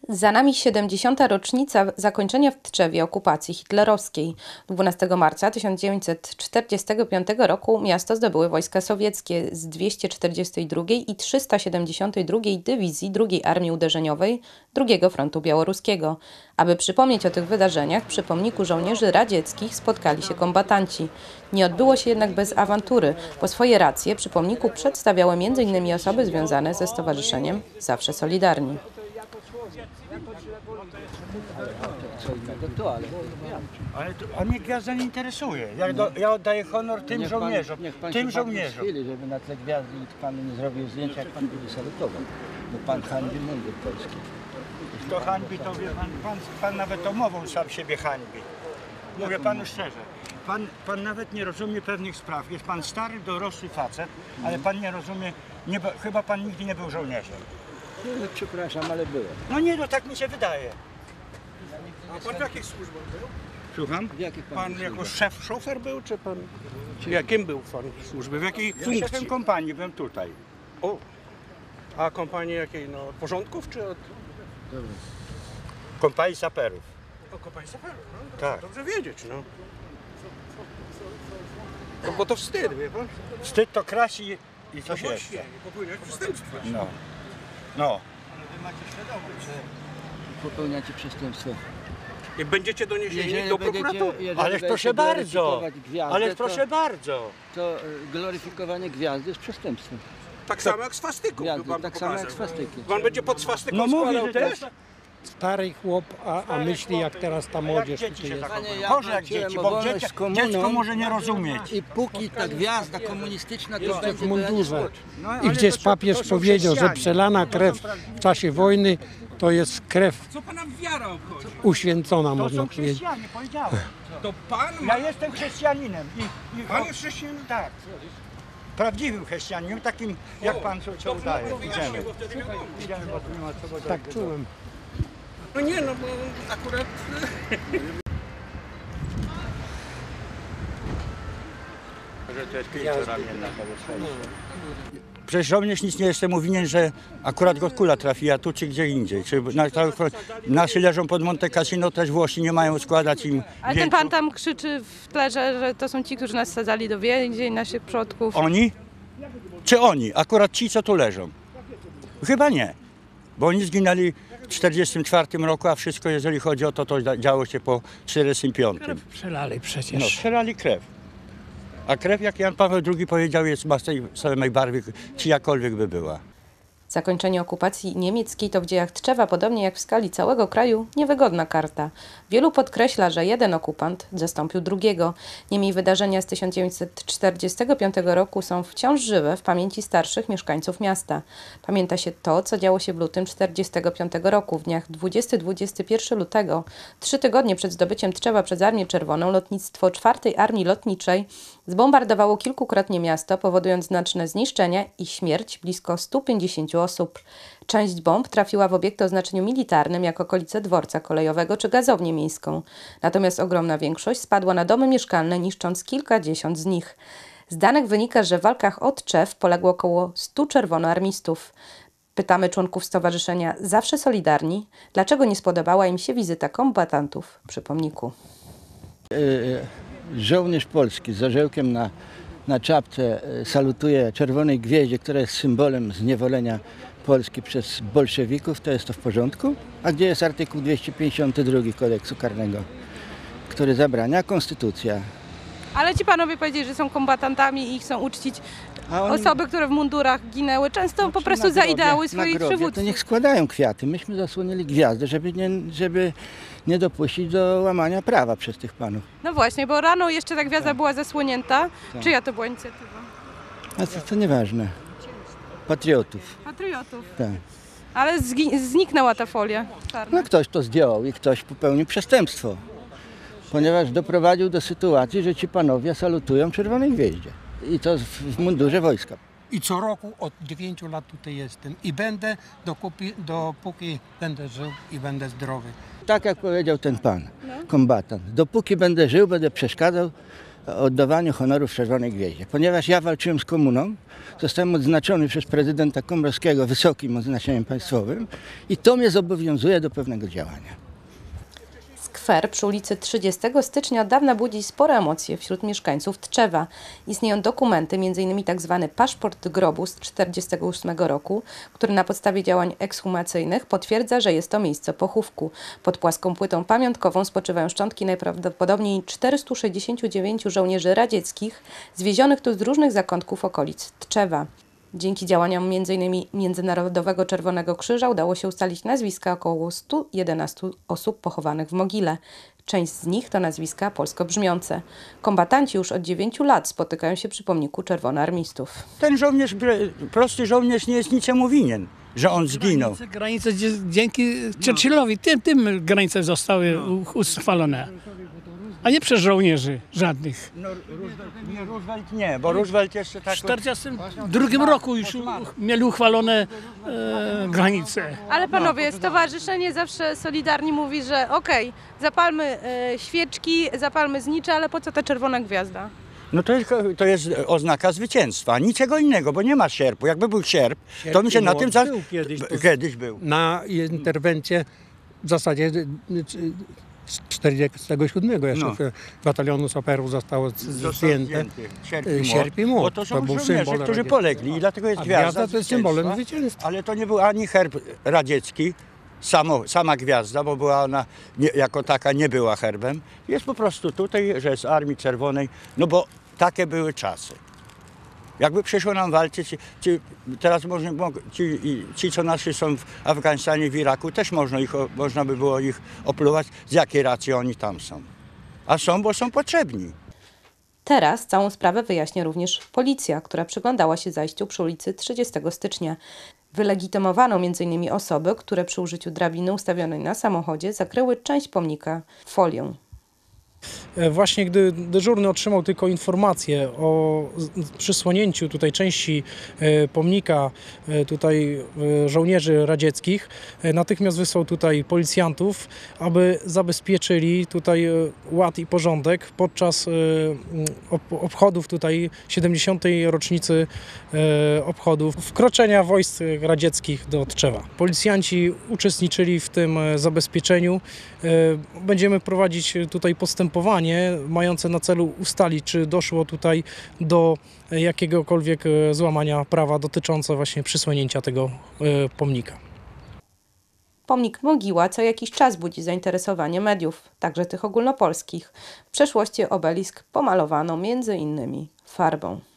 Za nami 70. rocznica zakończenia w Tczewie okupacji hitlerowskiej. 12 marca 1945 roku miasto zdobyły wojska sowieckie z 242 i 372 Dywizji II Armii Uderzeniowej II Frontu Białoruskiego. Aby przypomnieć o tych wydarzeniach, przy pomniku żołnierzy radzieckich spotkali się kombatanci. Nie odbyło się jednak bez awantury, bo swoje racje przy pomniku przedstawiały m.in. osoby związane ze stowarzyszeniem Zawsze Solidarni. A mnie gwiazda nie interesuje. Ja oddaję honor tym żołnierzom. Tym żołnierzom. Żeby na tle gwiazdy panu nie zrobił zdjęcia, jak pan będzie salutował. Bo pan hańbi mundur polski. Kto hańbi, to wie pan nawet omową sam siebie hańbi. Mówię panu szczerze. Pan nawet nie rozumie pewnych spraw. Jest pan stary, dorosły facet, ale pan nie rozumie, chyba pan nigdy nie był żołnierzem. No, przepraszam, ale byłem. No nie, no tak mi się wydaje. A pan w jakich służbach był? Słucham? W jakich Pan jako szef, szofer był, czy pan... Jakim był pan służby? W jakiej Szefem funkcji? kompanii byłem tutaj. O! A kompanii jakiej? No, od porządków, czy od... Kompanii saperów. O, kompanii saperów, no. Tak. Dobrze wiedzieć, no. No bo to wstyd, wie pan? Wstyd to krasi i coś No jeszcze. właśnie, popełniać przestępstwo. No. No. Popełniacie przestępstwo. I będziecie doniesieni do prokuratury. Ależ proszę bardzo. Ależ proszę bardzo. To gloryfikowanie gwiazdy jest przestępstwem. Tak samo jak swastyką. Gwiazdy, Pan tak samo jak pokazał. swastyki. Pan będzie pod swastyką No mówi, składał że też? Stary chłop, a myśli jak teraz ta młodzież Jak dzieci tutaj się jest. zachowują. ja Boże jak walczyłem dzieci, o bo wolność z komuną. dziecko może nie rozumieć. I póki ta gwiazda komunistyczna to będzie W mundurze. No, I ale gdzieś to papież są powiedział, że chrześcijanie. przelana krew w czasie wojny to jest krew Co pana wiara obchodzi? uświęcona, To można są powiedzieć. chrześcijanie, powiedziałem. To pan ma... Ja jestem chrześcijaninem. Pan jest chrześcijaninem? Tak. Prawdziwym chrześcijaninem, takim jak pan co udaje. Idziemy. Idziemy, bo tu nie ma co go Tak czułem. No nie, no bo akurat... Że to jest pięcioramienna Przecież żołnierz nic nie jestem mu winien, że akurat go kula trafiła tu czy gdzie indziej. Czy nasi leżą pod Monte Cassino, też Włosi nie mają składać im Ale ten pan tam krzyczy w tle, że to są ci, którzy nas sadzali do więzień, naszych przodków. Oni? Czy oni? Akurat ci, co tu leżą? Chyba nie. Bo oni zginęli w 1944 roku, a wszystko, jeżeli chodzi o to, to działo się po 1945. Przelali przecież. No, strzelali krew. A krew, jak Jan Paweł II powiedział, jest ma tej samej barwy, czyjakolwiek by była. Zakończenie okupacji niemieckiej to w dziejach Tczewa, podobnie jak w skali całego kraju, niewygodna karta. Wielu podkreśla, że jeden okupant zastąpił drugiego. Niemniej wydarzenia z 1945 roku są wciąż żywe w pamięci starszych mieszkańców miasta. Pamięta się to, co działo się w lutym 1945 roku. W dniach 20-21 lutego, 3 tygodnie przed zdobyciem Tczewa przez Armię Czerwoną, lotnictwo 4. Armii Lotniczej zbombardowało kilkukrotnie miasto, powodując znaczne zniszczenia i śmierć blisko 150 osób. Część bomb trafiła w obiekty o znaczeniu militarnym, jak okolice dworca kolejowego czy gazownię miejską. Natomiast ogromna większość spadła na domy mieszkalne, niszcząc kilkadziesiąt z nich. Z danych wynika, że w walkach o Tczew poległo około 100 czerwonoarmistów. Pytamy członków stowarzyszenia Zawsze Solidarni, dlaczego nie spodobała im się wizyta kombatantów przy pomniku. Żołnierz polski z orzełkiem na czapce salutuje czerwonej gwieździe, która jest symbolem zniewolenia Polski przez bolszewików, to jest to w porządku? A gdzie jest artykuł 252 kodeksu karnego, który zabrania konstytucja? Ale ci panowie powiedzieli, że są kombatantami i chcą uczcić A oni- osoby, które w mundurach ginęły, często po prostu za ideały swoich na grobie, to przywódców. niech składają kwiaty. Myśmy zasłonili gwiazdę, żeby nie dopuścić do łamania prawa przez tych panów. No właśnie, bo rano jeszcze ta gwiazda była zasłonięta. Czyja to była inicjatywa? A to nieważne. Patriotów. Patriotów. Tak. Ale zniknęła ta folia czarna. No ktoś to zdjął i ktoś popełnił przestępstwo. Ponieważ doprowadził do sytuacji, że ci panowie salutują czerwonej gwieździe. I to w mundurze wojska. I co roku od 9 lat tutaj jestem. I będę, dopóki będę żył i będę zdrowy. Tak jak powiedział ten pan, kombatant. Dopóki będę żył, będę przeszkadzał o oddawaniu honoru w Czerwonej Gwieździe. Ponieważ ja walczyłem z komuną, zostałem odznaczony przez prezydenta Komorowskiego wysokim odznaczeniem państwowym i to mnie zobowiązuje do pewnego działania. Skwer przy ulicy 30 stycznia od dawna budzi spore emocje wśród mieszkańców Tczewa. Istnieją dokumenty, m.in. tzw. paszport grobu z 1948 roku, który na podstawie działań ekshumacyjnych potwierdza, że jest to miejsce pochówku. Pod płaską płytą pamiątkową spoczywają szczątki najprawdopodobniej 469 żołnierzy radzieckich, zwiezionych tu z różnych zakątków okolic Tczewa. Dzięki działaniom m.in. Międzynarodowego Czerwonego Krzyża udało się ustalić nazwiska około 111 osób pochowanych w mogile. Część z nich to nazwiska polsko brzmiące. Kombatanci już od 9 lat spotykają się przy pomniku czerwonoarmistów. Ten żołnierz, prosty żołnierz nie jest niczemu winien, że on zginął. Granice dzięki Churchillowi, tym granice zostały uchwalone. A nie przez żołnierzy żadnych. No, Roosevelt nie, bo Roosevelt jeszcze tak... W 1942 roku już mieli uchwalone granice. Ale panowie, stowarzyszenie zawsze Solidarni mówi, że okej, zapalmy świeczki, zapalmy znicze, ale po co ta czerwona gwiazda? No to jest oznaka zwycięstwa, niczego innego, bo nie ma sierpu. Jakby był sierp, to mi się na tym... Kiedyś był. Na interwencję w zasadzie 47 jeszcze batalionu saperów zostało zdjęte sierp i młot. Bo to są był żołnierze, symbol którzy polegli i dlatego jest gwiazda to jest symbolem zwycięstwa. Ale to nie był ani herb radziecki, sama gwiazda, bo była ona jako taka nie była herbem. Jest po prostu tutaj, że jest Armii Czerwonej, no bo takie były czasy. Jakby przyszło nam walczyć, teraz ci, co nasi są w Afganistanie, w Iraku, też można by było ich opluwać, z jakiej racji oni tam są. A są, bo są potrzebni. Teraz całą sprawę wyjaśnia również policja, która przyglądała się zajściu przy ulicy 30 stycznia. Wylegitymowano m.in. osoby, które przy użyciu drabiny ustawionej na samochodzie zakryły część pomnika folią. Właśnie gdy dyżurny otrzymał tylko informację o przysłonięciu tutaj części pomnika tutaj żołnierzy radzieckich, natychmiast wysłał tutaj policjantów, aby zabezpieczyli tutaj ład i porządek podczas obchodów tutaj 70. rocznicy obchodów wkroczenia wojsk radzieckich do Tczewa. Policjanci uczestniczyli w tym zabezpieczeniu. Będziemy prowadzić tutaj postępowanie mające na celu ustalić, czy doszło tutaj do jakiegokolwiek złamania prawa dotyczące właśnie przysłonięcia tego pomnika. Pomnik Mogiła co jakiś czas budzi zainteresowanie mediów, także tych ogólnopolskich. W przeszłości obelisk pomalowano m.in. farbą.